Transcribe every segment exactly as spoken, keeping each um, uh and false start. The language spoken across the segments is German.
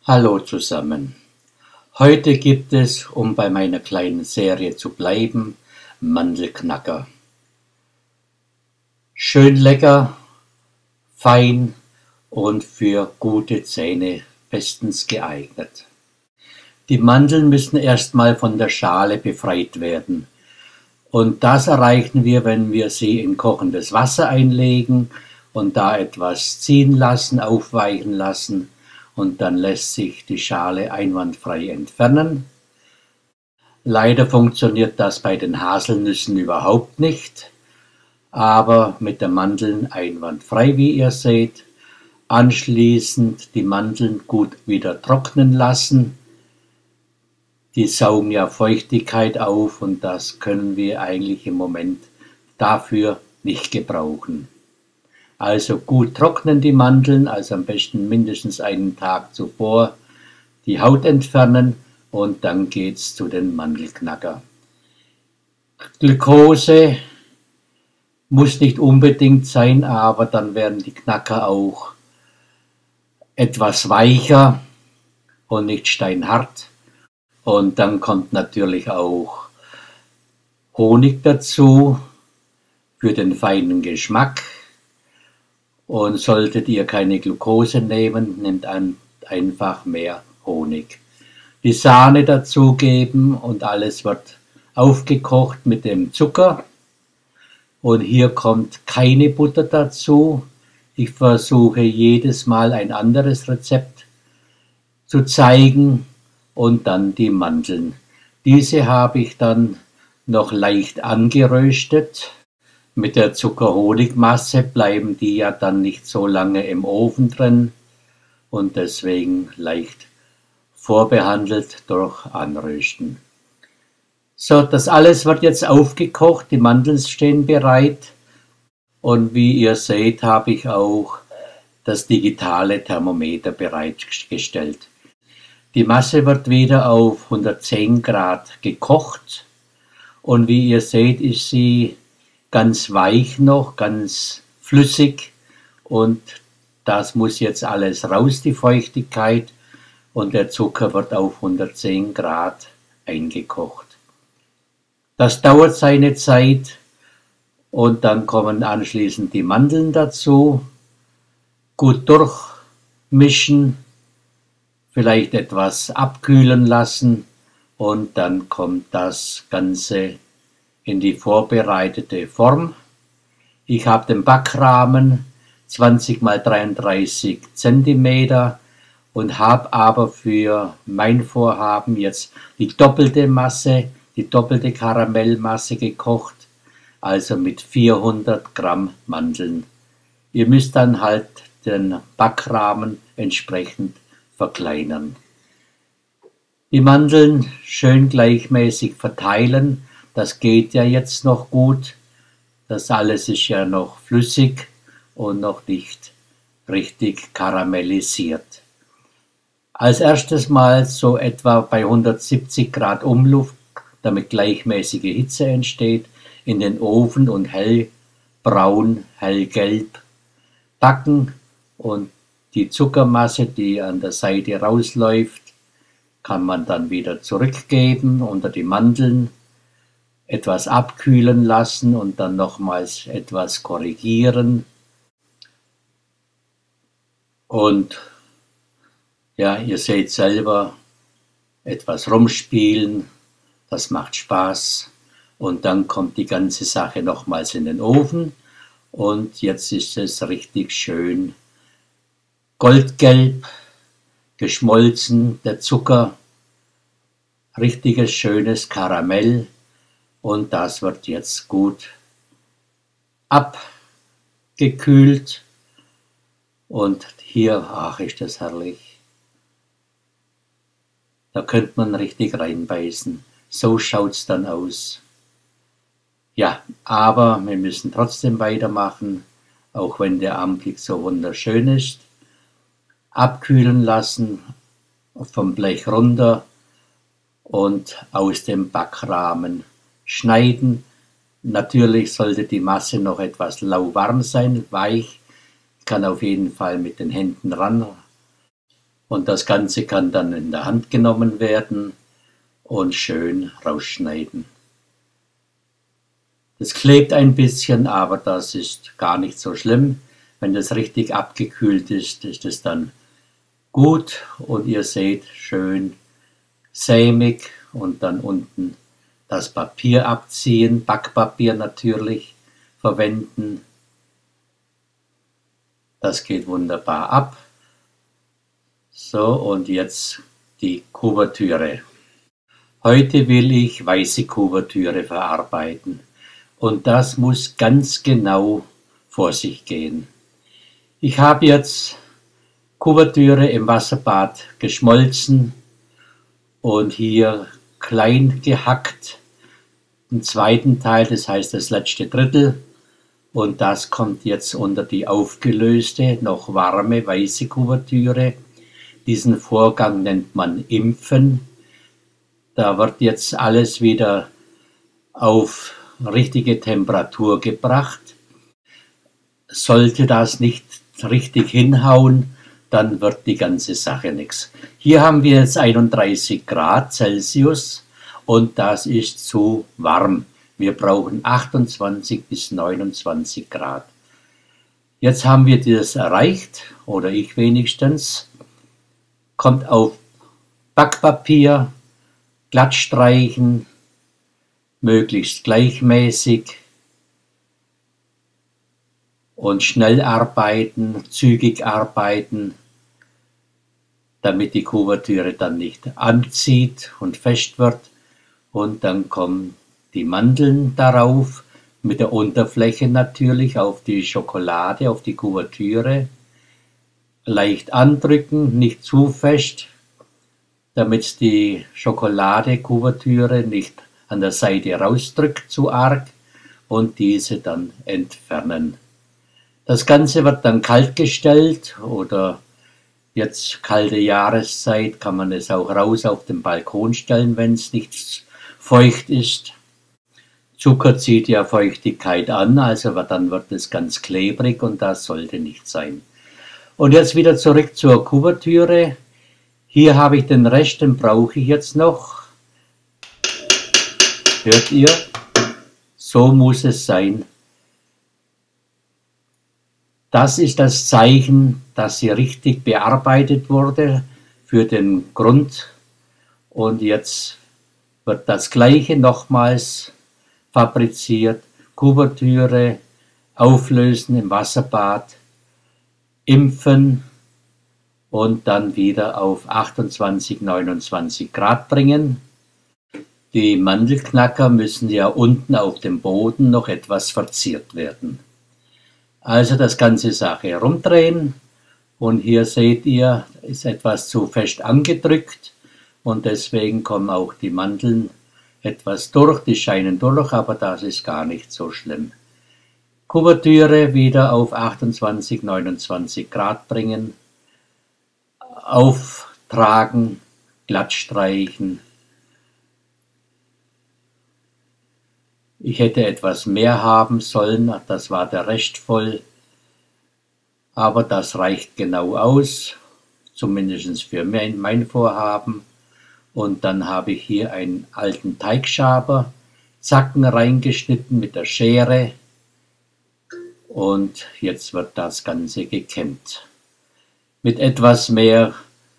Hallo zusammen. Heute gibt es, um bei meiner kleinen Serie zu bleiben, Mandelknacker. Schön lecker, fein und für gute Zähne bestens geeignet. Die Mandeln müssen erstmal von der Schale befreit werden. Und das erreichen wir, wenn wir sie in kochendes Wasser einlegen und da etwas ziehen lassen, aufweichen lassen. Und dann lässt sich die Schale einwandfrei entfernen. Leider funktioniert das bei den Haselnüssen überhaupt nicht, aber mit den Mandeln einwandfrei, wie ihr seht. Anschließend die Mandeln gut wieder trocknen lassen. Die saugen ja Feuchtigkeit auf und das können wir eigentlich im Moment dafür nicht gebrauchen. Also gut trocknen die Mandeln, also am besten mindestens einen Tag zuvor die Haut entfernen und dann geht's zu den Mandelknacker. Glukose muss nicht unbedingt sein, aber dann werden die Knacker auch etwas weicher und nicht steinhart. Und dann kommt natürlich auch Honig dazu für den feinen Geschmack. Und solltet ihr keine Glukose nehmen, nehmt an, einfach mehr Honig. Die Sahne dazugeben und alles wird aufgekocht mit dem Zucker. Und hier kommt keine Butter dazu. Ich versuche jedes Mal ein anderes Rezept zu zeigen und dann die Mandeln. Diese habe ich dann noch leicht angeröstet. Mit der Zucker-Honig-Masse bleiben die ja dann nicht so lange im Ofen drin und deswegen leicht vorbehandelt durch Anrösten. So, das alles wird jetzt aufgekocht, die Mandeln stehen bereit und wie ihr seht, habe ich auch das digitale Thermometer bereitgestellt. Die Masse wird wieder auf hundertzehn Grad gekocht und wie ihr seht, ist sie ganz weich noch, ganz flüssig und das muss jetzt alles raus, die Feuchtigkeit, und der Zucker wird auf hundertzehn Grad eingekocht. Das dauert seine Zeit und dann kommen anschließend die Mandeln dazu, gut durchmischen, vielleicht etwas abkühlen lassen und dann kommt das Ganze in die vorbereitete Form. Ich habe den Backrahmen zwanzig mal dreiunddreißig Zentimeter und habe aber für mein Vorhaben jetzt die doppelte Masse, die doppelte Karamellmasse gekocht, also mit vierhundert Gramm Mandeln. Ihr müsst dann halt den Backrahmen entsprechend verkleinern. Die Mandeln schön gleichmäßig verteilen. Das geht ja jetzt noch gut. Das alles ist ja noch flüssig und noch nicht richtig karamellisiert. Als erstes mal so etwa bei hundertsiebzig Grad Umluft, damit gleichmäßige Hitze entsteht, in den Ofen und hellbraun, hellgelb backen und die Zuckermasse, die an der Seite rausläuft, kann man dann wieder zurückgeben unter die Mandeln, etwas abkühlen lassen und dann nochmals etwas korrigieren. Und ja, ihr seht selber, etwas rumspielen, das macht Spaß. Und dann kommt die ganze Sache nochmals in den Ofen und jetzt ist es richtig schön goldgelb, geschmolzen, der Zucker, richtiges schönes Karamell. Und das wird jetzt gut abgekühlt. Und hier, ach, ist das herrlich. Da könnte man richtig reinbeißen. So schaut es dann aus. Ja, aber wir müssen trotzdem weitermachen, auch wenn der Anblick so wunderschön ist. Abkühlen lassen, vom Blech runter und aus dem Backrahmen schneiden. Natürlich sollte die Masse noch etwas lauwarm sein, weich. Ich kann auf jeden Fall mit den Händen ran Und das Ganze kann dann in der Hand genommen werden und schön rausschneiden. Das klebt ein bisschen, aber das ist gar nicht so schlimm. Wenn das richtig abgekühlt ist, ist es dann gut und ihr seht schön sämig und dann unten das Papier abziehen, Backpapier natürlich verwenden. Das geht wunderbar ab. So, und jetzt die Kuvertüre. Heute will ich weiße Kuvertüre verarbeiten und das muss ganz genau vor sich gehen. Ich habe jetzt Kuvertüre im Wasserbad geschmolzen und hier klein gehackt, den zweiten Teil, das heißt das letzte Drittel, und das kommt jetzt unter die aufgelöste, noch warme weiße Kuvertüre. Diesen Vorgang nennt man Impfen. Da wird jetzt alles wieder auf richtige Temperatur gebracht. Sollte das nicht richtig hinhauen, dann wird die ganze Sache nichts. Hier haben wir jetzt einunddreißig Grad Celsius und das ist zu warm. Wir brauchen achtundzwanzig bis neunundzwanzig Grad. Jetzt haben wir das erreicht, oder ich wenigstens. Kommt auf Backpapier, glatt streichen, möglichst gleichmäßig und schnell arbeiten, zügig arbeiten, damit die Kuvertüre dann nicht anzieht und fest wird. Und dann kommen die Mandeln darauf, mit der Unterfläche natürlich auf die Schokolade, auf die Kuvertüre. Leicht andrücken, nicht zu fest, damit die Schokolade-Kuvertüre nicht an der Seite rausdrückt zu arg, und diese dann entfernen. Das Ganze wird dann kalt gestellt, oder jetzt kalte Jahreszeit kann man es auch raus auf den Balkon stellen, wenn es nicht feucht ist. Zucker zieht ja Feuchtigkeit an, also dann wird es ganz klebrig und das sollte nicht sein. Und jetzt wieder zurück zur Kuvertüre. Hier habe ich den Rest, den brauche ich jetzt noch. Hört ihr? So muss es sein. Das ist das Zeichen, dass sie richtig bearbeitet wurde für den Grund. Und jetzt wird das Gleiche nochmals fabriziert. Kuvertüre auflösen im Wasserbad, impfen und dann wieder auf achtundzwanzig, neunundzwanzig Grad bringen. Die Mandelknacker müssen ja unten auf dem Boden noch etwas verziert werden. Also das ganze Sache herumdrehen und hier seht ihr, ist etwas zu fest angedrückt und deswegen kommen auch die Mandeln etwas durch, die scheinen durch, aber das ist gar nicht so schlimm. Kuvertüre wieder auf achtundzwanzig, neunundzwanzig Grad bringen, auftragen, glatt streichen. Ich hätte etwas mehr haben sollen, das war der Rest voll, aber das reicht genau aus, zumindest für mein, mein Vorhaben. Und dann habe ich hier einen alten Teigschaber, Zacken reingeschnitten mit der Schere. Und jetzt wird das Ganze gekämmt. Mit etwas mehr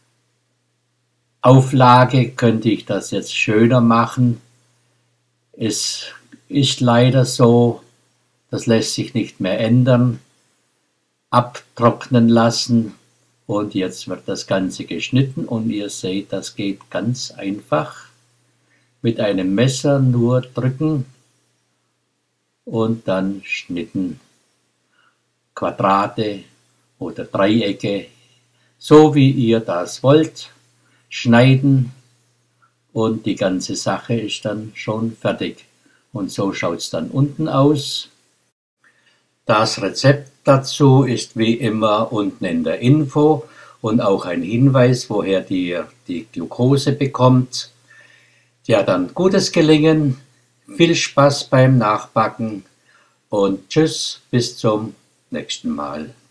Auflage könnte ich das jetzt schöner machen. Es ist leider so, das lässt sich nicht mehr ändern. Abtrocknen lassen und jetzt wird das Ganze geschnitten und ihr seht, das geht ganz einfach. Mit einem Messer nur drücken und dann schnitten. Quadrate oder Dreiecke, so wie ihr das wollt, schneiden und die ganze Sache ist dann schon fertig. Und so schaut es dann unten aus. Das Rezept dazu ist wie immer unten in der Info und auch ein Hinweis, woher ihr die Glucose bekommt. Ja, dann gutes Gelingen, viel Spaß beim Nachbacken und tschüss, bis zum nächsten Mal.